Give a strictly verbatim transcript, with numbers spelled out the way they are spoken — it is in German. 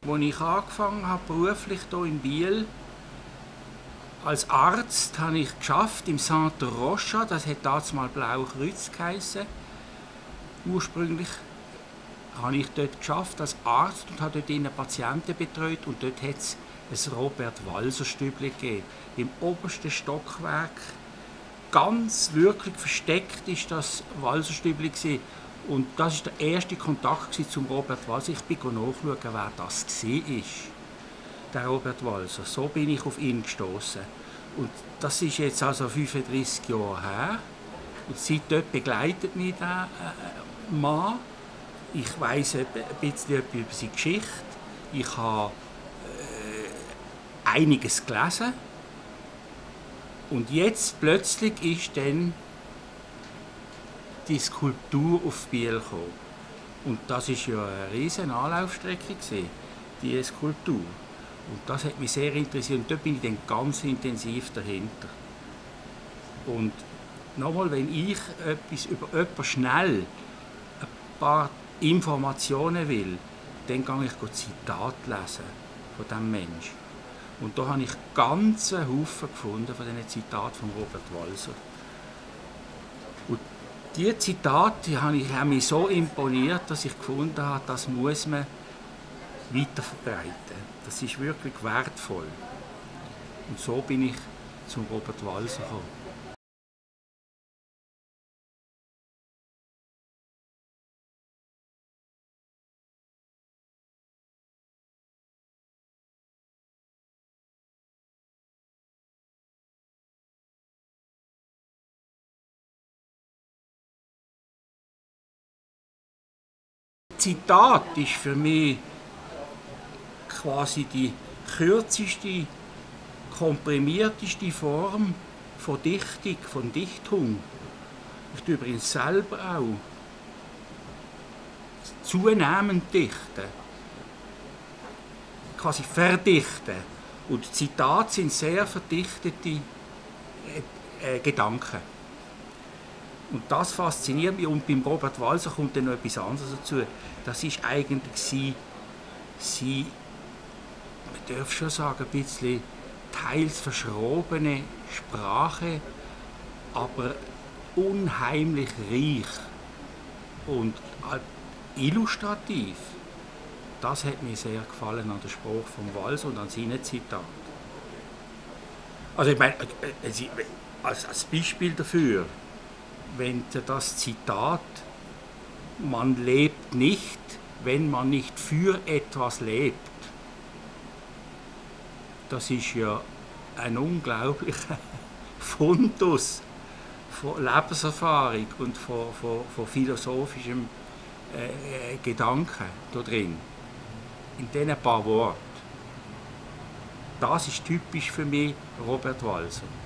Als ich angefangen habe, beruflich hier in Biel, als Arzt habe ich geschafft im Centre Rocha, das hat damals mal Blaue Kreuz geheissen. Ursprünglich habe ich dort geschafft als Arzt und habe dort Patienten betreut und dort hat es ein Robert-Walser-Stübli gegeben. Im obersten Stockwerk, ganz wirklich versteckt ist das Walser-Stübli gewesen. Und das war der erste Kontakt zum Robert Walser. Ich bin nachschauen, wer das war, der Robert Walser. So bin ich auf ihn gestoßen. Und das ist jetzt also fünfunddreissig Jahre her. Und seitdem begleitet mich der äh, Mann. Ich weiss ein bisschen über seine Geschichte. Ich habe äh, einiges gelesen. Und jetzt plötzlich ist dann die Skulptur auf Biel gekommen. Und das war ja eine riesige Anlaufstrecke, diese Skulptur. Und das hat mich sehr interessiert und dort bin ich dann ganz intensiv dahinter. Und nochmal, wenn ich etwas über jemanden schnell ein paar Informationen will, dann gehe ich Zitate lesen von diesem Menschen. Und da habe ich ganze Haufen gefunden von diesen Zitaten von Robert Walser. Und diese Zitate haben mich so imponiert, dass ich gefunden habe, das muss man weiterverbreiten. Das ist wirklich wertvoll. Und so bin ich zum Robert Walser gekommen. Zitat ist für mich quasi die kürzeste, komprimierteste Form von Dichtung, von Dichtung. Ich tue übrigens selber auch zunehmend dichten, quasi verdichten. Und Zitate sind sehr verdichtete äh, äh, Gedanken. Und das fasziniert mich. Und beim Robert Walser kommt dann noch etwas anderes dazu. Das ist eigentlich sie, sie man darf schon sagen, ein bisschen teils verschrobene Sprache, aber unheimlich reich und illustrativ. Das hat mir sehr gefallen an der Sprache von Walser und an seinen Zitaten. Also ich meine, als Beispiel dafür, wenn das Zitat "Man lebt nicht, wenn man nicht für etwas lebt", das ist ja ein unglaublicher Fundus von Lebenserfahrung und von, von, von philosophischem äh, Gedanken da drin. In diesen paar Worten. Das ist typisch für mich Robert Walser.